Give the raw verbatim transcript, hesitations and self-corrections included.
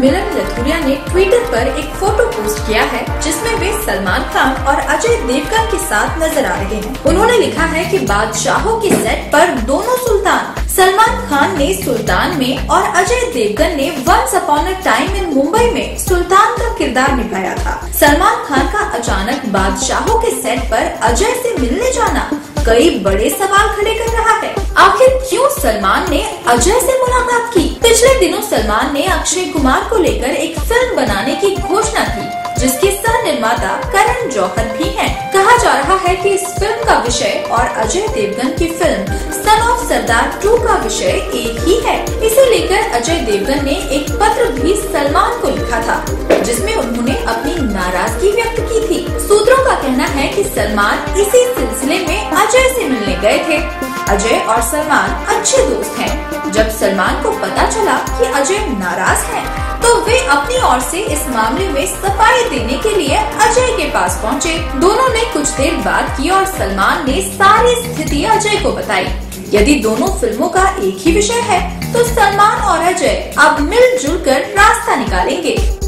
मिलन लथुरिया ने ट्विटर पर एक फोटो पोस्ट किया है जिसमें वे सलमान खान और अजय देवगन के साथ नजर आ रहे हैं। उन्होंने लिखा है कि बादशाहों के सेट पर दोनों सुल्तान, सलमान खान ने सुल्तान में और अजय देवगन ने once upon a time in Mumbai में सुल्तान का किरदार निभाया था। सलमान खान का अचानक बादशाहों के सेट पर अजय से मिलने जाना कई बड़े सवाल खड़े कर रहा है। आखिर क्यों सलमान ने अजय से मुलाकात की? पिछले दिनों सलमान ने अक्षय कुमार को लेकर एक फिल्म बनाने की घोषणा की जिसके सह निर्माता करण जौहर भी हैं। कहा जा रहा है कि इस फिल्म का विषय और अजय देवगन की film son of Sardaar two का विषय एक ही है। इसे लेकर अजय देवगन ने एक पत्र भी सलमान को लिखा था जिसमें उन्होंने अपनी नाराजगी व्यक्त की थी। सूत्रों का कहना है कि सलमान इसी सिलसिले में अजय से मिलने गए थे। अजय और सलमान अच्छे दोस्त हैं। जब सलमान को पता चला कि अजय नाराज हैं, तो वे अपनी ओर से इस मामले में सफाई देने के लिए अजय के पास पहुंचे। दोनों ने कुछ देर बात की और सलमान ने सारी स्थिति अजय को बताई। यदि दोनों फिल्मों का एक ही विषय है, तो सलमान और अजय अब मिलजुल कर रास्ता निकालेंगे।